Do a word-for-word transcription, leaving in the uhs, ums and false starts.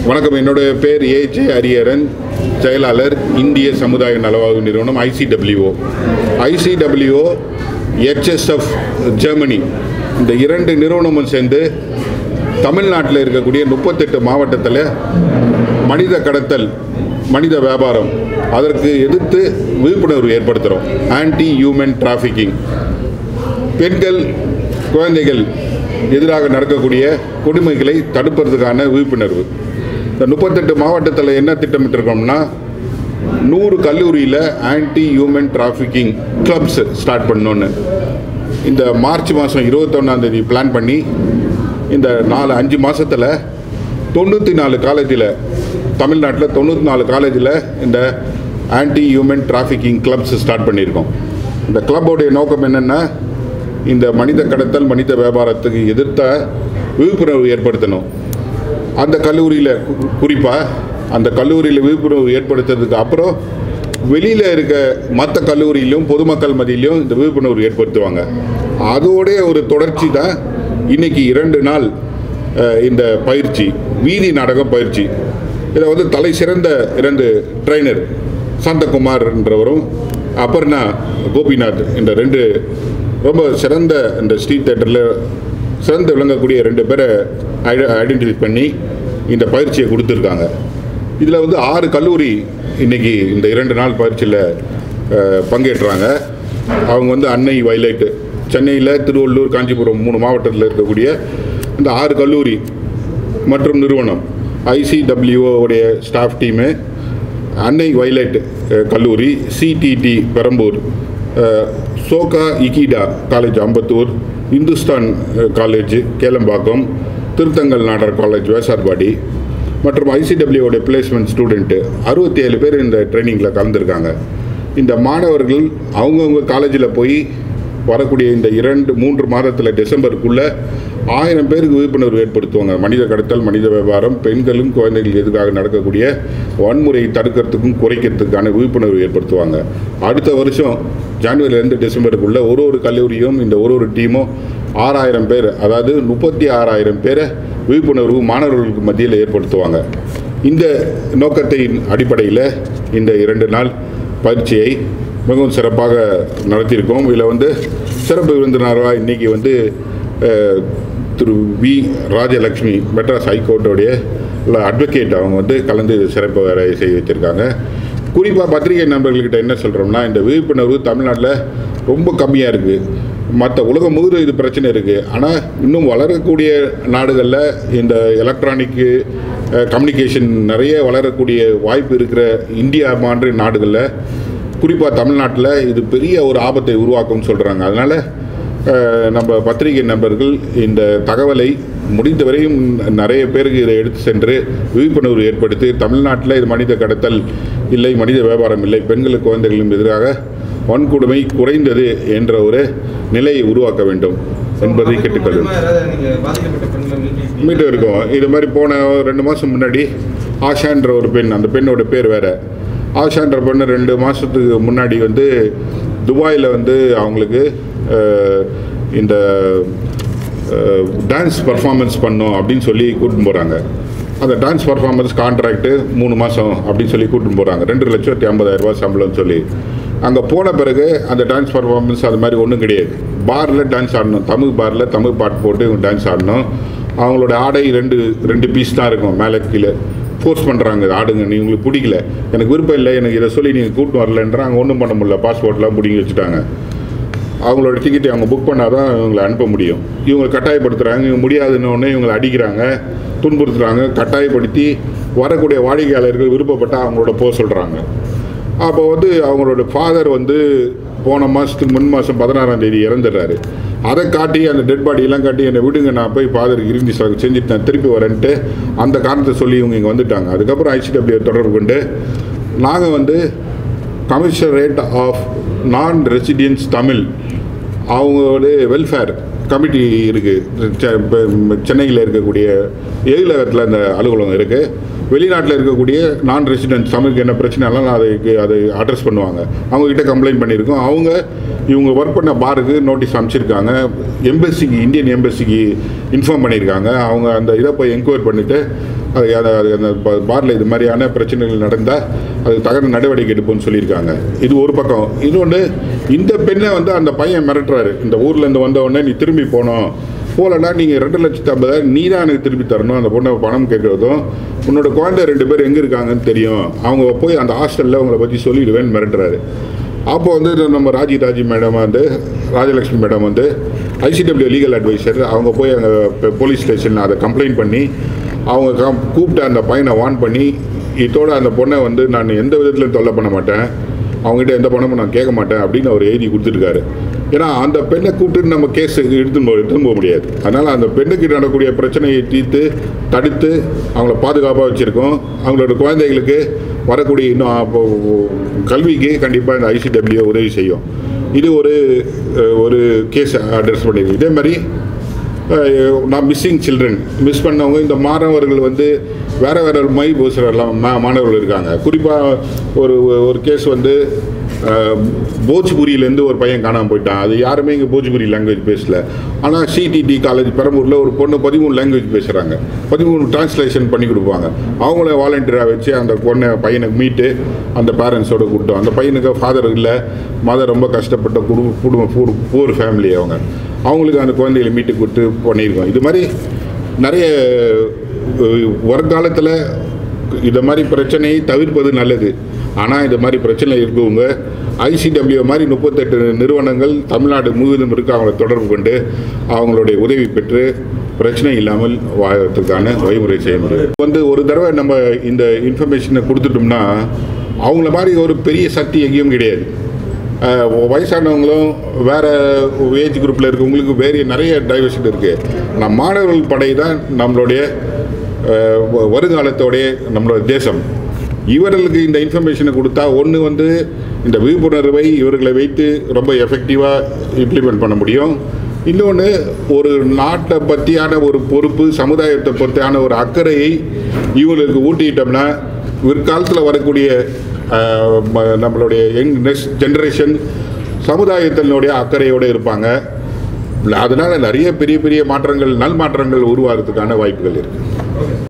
வணக்கம், என்னுடைய பேர் ஏஜே அரியரன், செயலாளர், இந்திய சமுதாய நலவாழ்வு நிறுவனம் I C W O. I C W O, H S F Germany, இந்த இரண்டு நிறுவனமும் சேர்ந்து தமிழ்நாட்டில் இருக்கக்கூடிய முப்பத்தெட்டு மாவட்டத்தில் மனித கடத்தல், மனித வியாபாரம், அதற்கு எதிர்த்து விழிப்புணர்வு ஏற்படுத்துகிறோம். ஆன்டி ஹியூமன் டிராஃபிக்கிங், பெண்கள், குழந்தைகள் எதிராக நடக்கக்கூடிய கொடுமைகளை தடுப்பதற்கான விழிப்புணர்வு. இந்த முப்பத்தெட்டு மாவட்டத்தில் என்ன திட்டமிட்டிருக்கோம்னா, நூறு கல்லூரியில் anti human trafficking clubs start பண்ணோன்னு இந்த மார்ச் மாதம் இருபத்தொன்னாந்தேதி பிளான் பண்ணி இந்த நாலு அஞ்சு மாதத்தில் தொண்ணூற்றி நாலு காலேஜில், தமிழ்நாட்டில் தொண்ணூற்றி நாலு காலேஜில் இந்த anti human trafficking clubs start பண்ணியிருக்கோம். இந்த கிளப்போடைய நோக்கம் என்னென்னா, இந்த மனித கடத்தல், மனித வியாபாரத்துக்கு எதிர்த்த விழிப்புணர்வு ஏற்படுத்தணும். அந்த கல்லூரியில் குறிப்பாக அந்த கல்லூரியில் விழிப்புணர்வு ஏற்படுத்துறதுக்கு அப்புறம் வெளியில் இருக்க மற்ற கல்லூரியிலும் பொதுமக்கள் மத்தியிலையும் இந்த விழிப்புணர்வு ஏற்படுத்துவாங்க. அதோடைய ஒரு தொடர்ச்சி தான் இன்றைக்கி இரண்டு நாள் இந்த பயிற்சி, வீதி நாடகம் பயிற்சி. இதை வந்து தலை சிறந்த இரண்டு ட்ரைனர், சாந்தகுமார் என்றவரும் அபர்ணா கோபிநாத் என்ற ரெண்டு ரொம்ப சிறந்த இந்த ஸ்ட்ரீட் தேட்டரில் சிறந்து விளங்கக்கூடிய ரெண்டு பேரை ஐடென்டிஃபை பண்ணி இந்த பயிற்சியை கொடுத்துருக்காங்க. இதில் வந்து ஆறு கல்லூரி இன்றைக்கி இந்த இரண்டு நாள் பயிற்சியில் பங்கேற்றாங்க. அவங்க வந்து அன்னை வயலேட்டு, சென்னையில், திருவள்ளூர், காஞ்சிபுரம் மூணு மாவட்டத்தில் இருக்கக்கூடிய இந்த ஆறு கல்லூரி மற்றும் நிறுவனம், I C W O உடைய ஸ்டாஃப் டீமு, அன்னை வயலேட் கல்லூரி, C T T Perambur, Soka Ikeda college Ambattur, Hindustan college Kelambakkam, Thiruthangal Nadar college Vyasarpadi மற்றும் I C W உடைய பிளேஸ்மெண்ட் ஸ்டூடெண்ட்டு அறுபத்தி ஏழு பேர் இந்த ட்ரைனிங்கில் கலந்துருக்காங்க. இந்த மாணவர்கள் அவங்கவுங்க காலேஜில் போய் வரக்கூடிய இந்த இரண்டு மூன்று மாதத்தில் டிசம்பருக்குள்ளே ஆயிரம் பேருக்கு விழிப்புணர்வு ஏற்படுத்துவாங்க. மனித கடத்தல், மனித வியாபாரம், பெண்களும் குழந்தைகள் எதுக்காக நடக்கக்கூடிய வன்முறையை தடுக்கிறதுக்கும் குறைக்கிறதுக்கான விழிப்புணர்வு ஏற்படுத்துவாங்க. அடுத்த வருஷம் ஜனவரிலேருந்து டிசம்பருக்குள்ளே ஒரு ஒரு கல்லூரியும் இந்த ஒரு ஒரு டீமும் ஆறாயிரம் பேர், அதாவது முப்பத்தி ஆறாயிரம் பேரை விழிப்புணர்வு மாணவர்களுக்கு மத்தியில் ஏற்படுத்துவாங்க. இந்த நோக்கத்தின் அடிப்படையில் இந்த இரண்டு நாள் பயிற்சியை மிகவும் சிறப்பாக நடத்தியிருக்கோம். இதில் வந்து சிறப்பு விருந்தினராக இன்றைக்கி வந்து திரு வி ராஜலக்ஷ்மி, மெட்ராஸ் ஹைகோர்ட்டோடைய அட்வொகேட், அவங்க வந்து கலந்து சிறப்பு வேலை செய்ய வச்சுருக்காங்க. குறிப்பாக பத்திரிகை நண்பர்கள்கிட்ட என்ன சொல்கிறோம்னா, இந்த விழிப்புணர்வு தமிழ்நாட்டில் ரொம்ப கம்மியாக இருக்குது. மற்ற உலகம் முழுவதும் இது பிரச்சனை இருக்குது. ஆனால் இன்னும் வளரக்கூடிய நாடுகளில் இந்த எலக்ட்ரானிக்கு கம்யூனிகேஷன் நிறைய வளரக்கூடிய வாய்ப்பு இருக்கிற இந்தியா மாதிரி நாடுகளில், குறிப்பாக தமிழ்நாட்டில் இது பெரிய ஒரு ஆபத்தை உருவாக்கும்னு சொல்கிறாங்க. அதனால் நம்ம பத்திரிகை நண்பர்கள் இந்த தகவலை முடிந்தவரையும் நிறைய பேருக்கு இதை எடுத்து சென்று விழிப்புணர்வு ஏற்படுத்தி, தமிழ்நாட்டில் இது மனித கடத்தல் இல்லை, மனித வியாபாரம் இல்லை, பெண்களுக்கு குழந்தைகளும் எதிராக வன்கொடுமை குறைந்தது என்ற ஒரு நிலையை உருவாக்க வேண்டும் என்பதை கேட்டுக்கொள்ளும். மீட்டு இருக்கோம். இது மாதிரி போன ரெண்டு மாதம் முன்னாடி ஆஷான்ற ஒரு பெண், அந்த பெண்ணோட பேர் வேறு, ஆஷான்ற பெண்ணு ரெண்டு மாதத்துக்கு முன்னாடி வந்து துபாயில் வந்து அவங்களுக்கு இந்த டான்ஸ் பர்ஃபார்மன்ஸ் பண்ணோம் அப்படின்னு சொல்லி கூட்டின்னு போகிறாங்க. அந்த டான்ஸ் பர்ஃபார்மன்ஸ் கான்ட்ராக்டு மூணு மாதம் அப்படின்னு சொல்லி கூட்டின்னு போகிறாங்க. ரெண்டு லட்சத்தி ஐம்பதாயிரம் ரூபா சம்பளம்னு சொல்லி. அங்கே போன பிறகு அந்த டான்ஸ் பர்ஃபார்மன்ஸ் அது மாதிரி ஒன்றும் கிடையாது. பாரில் டான்ஸ் ஆடணும், தமிழ் பாரில் தமிழ் பாட்டு போட்டு இவங்க டான்ஸ் ஆடணும். அவங்களோட ஆடை ரெண்டு ரெண்டு பீஸ் தான் இருக்கும், மேலே கீழே. ஃபோர்ஸ் பண்ணுறாங்க, ஆடுங்க, நீ உங்களுக்கு பிடிக்கல, எனக்கு விருப்பம் இல்லை, எனக்கு இதை சொல்லி நீங்கள் கூப்பிட்டு வரலன்றாங்க. ஒன்றும் பண்ண முடியல, பாஸ்போர்ட்லாம் பிடிங்கி வச்சுட்டாங்க. அவங்களோட டிக்கெட்டை அவங்க புக் பண்ணால் தான் இவங்களை அனுப்ப முடியும். இவங்க கட்டாயப்படுத்துகிறாங்க, இவங்க முடியாதுன்னு இவங்களை அடிக்கிறாங்க, துன்புறுத்துகிறாங்க. கட்டாயப்படுத்தி வரக்கூடிய வாடிக்கையாளர்கள் விருப்பப்பட்டால் அவங்களோட போக சொல்கிறாங்க. அப்போ வந்து அவங்களோட ஃபாதர் வந்து போன மாதத்துக்கு முன் மாதம் பதினாறாம் தேதி இறந்துடுறாரு. அதை காட்டி, அந்த டெட் பாடியெல்லாம் காட்டி, என்னை விடுங்க, நான் போய் ஃபாதருக்கு இறுதி சடங்கு செஞ்சுட்டு நான் திருப்பி வரேன்ட்டு அந்த காரணத்தை சொல்லி இவங்க இங்கே வந்துட்டாங்க. அதுக்கப்புறம் I C W தொடர்பு கொண்டு நாங்கள் வந்து commissionerate of non residence Tamil, அவங்களோட வெல்ஃபேர் கமிட்டி இருக்குது, சென்னையில் இருக்கக்கூடிய ஏழுலகத்தில் அந்த அலுவலகம் இருக்குது. வெளிநாட்டில் இருக்கக்கூடிய நான் ரெசிடென்ட் தமிழுக்கு என்ன பிரச்சனைலாம் அதுக்கு அதை அட்ரஸ் பண்ணுவாங்க. அவங்கக்கிட்ட கம்ப்ளைண்ட் பண்ணியிருக்கோம். அவங்க இவங்க ஒர்க் பண்ண பாருக்கு நோட்டீஸ் அனுப்பிச்சிருக்காங்க. எம்பசிக்கு, இந்தியன் எம்பசிக்கு இன்ஃபார்ம் பண்ணியிருக்காங்க. அவங்க அந்த இதை போய் என்கொயரி பண்ணிவிட்டு அது அந்த பாரில் இது மாதிரியான பிரச்சனைகள் நடந்தால் அது தகுந்த நடவடிக்கை எடுப்போம்னு சொல்லியிருக்காங்க. இது ஒரு பக்கம். இன்னொன்று, இந்த பெண்ணை வந்து அந்த பையன் மிரட்டுறாரு. இந்த ஊர்லேருந்து வந்தவுடனே நீ திரும்பி போனோம், போகலன்னா நீங்கள் ரெண்டு லட்சத்து ஐம்பதாயிரம் நீ தான் எனக்கு திருப்பி தரணும். அந்த பொண்ணை பணம் கேட்குறதும், உன்னோட குழந்தை ரெண்டு பேர் எங்கே இருக்காங்கன்னு தெரியும், அவங்க போய் அந்த ஹாஸ்டலில் அவங்கள பற்றி சொல்லிடுவேன்னு மிரட்டுறாரு. அப்போ வந்து நம்ம ராஜி ராஜி மேடம் வந்து ராஜலட்சுமி மேடம் வந்து I C W legal adviser, அவங்க போய் அங்கே போலீஸ் ஸ்டேஷனில் அதை கம்ப்ளைண்ட் பண்ணி அவங்க கூப்பிட்டு அந்த பையனை வார்ன் பண்ணி, இதோட அந்த பொண்ணை வந்து நான் எந்த விதத்துலையும் தொல்லை பண்ண மாட்டேன், அவங்ககிட்ட எந்த பணமும் நான் கேட்க மாட்டேன் அப்படின்னு அவர் எழுதி கொடுத்துருக்காரு. ஏன்னா அந்த பெண்ணை கூப்பிட்டு நம்ம கேஸ் எடுத்துன்னு போ எடுத்துன்னு போக முடியாது. அதனால் அந்த பெண்ணுக்கு நடக்கக்கூடிய பிரச்சனையை தீர்த்து தடுத்து அவங்கள பாதுகாப்பாக வச்சுருக்கோம். அவங்களோட குழந்தைகளுக்கு வரக்கூடிய இன்னும் கல்விக்கு கண்டிப்பாக இந்த ஐ சி டபிள்யூ உதவி செய்யும். இது ஒரு ஒரு கேஸ் அட்ரஸ் பண்ணியிருக்கு. இதே மாதிரி நான் மிஸ்ஸிங் சில்ட்ரன் மிஸ் பண்ணவங்க, இந்த மாணவர்கள் வந்து வேறு வேறு மை பேசுகிறலாம் மா மாணவர்கள் இருக்காங்க. குறிப்பாக ஒரு ஒரு கேஸ் வந்து போஜ்புரியிலேருந்து ஒரு பையன் காணாமல் போயிட்டான். அது யாருமே இங்கே போஜ்புரி லாங்குவேஜ் பேசல. ஆனால் சிடிடி காலேஜ் பெரம்பூரில் ஒரு பொண்ணு பதிமூணு லாங்குவேஜ் பேசுகிறாங்க, பதிமூணு டிரான்ஸ்லேஷன் பண்ணி கொடுப்பாங்க. அவங்கள வாலண்டியராக வச்சு அந்த பொண்ணை பையனை மீட்டு அந்த பேரண்ட்ஸோடு கூப்பிட்டோம். அந்த பையனுக்கு ஃபாதர் இல்லை, மதர் ரொம்ப கஷ்டப்பட்ட குடும்ப குடும்ப பூர் பூர் ஃபேமிலி. அவங்க அவங்களுக்கு அந்த குழந்தைகளை மீட்டு கொடுத்து பண்ணியிருக்கோம். இது மாதிரி நிறைய வருங்காலத்தில் இந்த மாதிரி பிரச்சனையை தவிர்ப்பது நல்லது. ஆனால் இந்த மாதிரி பிரச்சனை இருக்கவங்க ஐ சி டபிள்யூ மாதிரி முப்பத்தெட்டு நிறுவனங்கள் தமிழ்நாடு முழுவதும் இருக்கு. அவங்களை தொடர்பு கொண்டு அவங்களுடைய உதவி பெற்று பிரச்சனை இல்லாமல் வாழ்வதற்கான வழிமுறை செய்ய முடியும். வந்து ஒரு தடவை நம்ம இந்த இன்ஃபர்மேஷனை கொடுத்துட்டோம்னா அவங்கள மாதிரி ஒரு பெரிய சக்தி எங்கேயும் கிடையாது. வயசானவங்களும் வேறு ஏஜ் குரூப்பில் இருக்கவங்களுக்கு வேறு நிறைய டைவர்சிட்டி இருக்குது. ஆனால் மாணவர்கள் படை தான் நம்மளுடைய வருங்காலத்தோடைய நம்மளோட தேசம். இவர்களுக்கு இந்த இன்ஃபர்மேஷனை கொடுத்தா ஒன்று வந்து இந்த விழிப்புணர்வை இவர்களை வைத்து ரொம்ப எஃபெக்டிவாக இம்ப்ளிமெண்ட் பண்ண முடியும். இன்னொன்று, ஒரு நாட்டை பற்றியான ஒரு பொறுப்பு, சமுதாயத்தை பற்றியான ஒரு அக்கறையை இவங்களுக்கு ஊட்டிட்டோம்னா பிற்காலத்தில் வரக்கூடிய நம்மளுடைய யங் நெக்ஸ்ட் ஜென்ரேஷன் சமுதாயத்தினுடைய அக்கறையோடு இருப்பாங்க. அதனால் நிறைய பெரிய பெரிய மாற்றங்கள், நல் மாற்றங்கள் உருவாகிறதுக்கான வாய்ப்புகள் இருக்குது.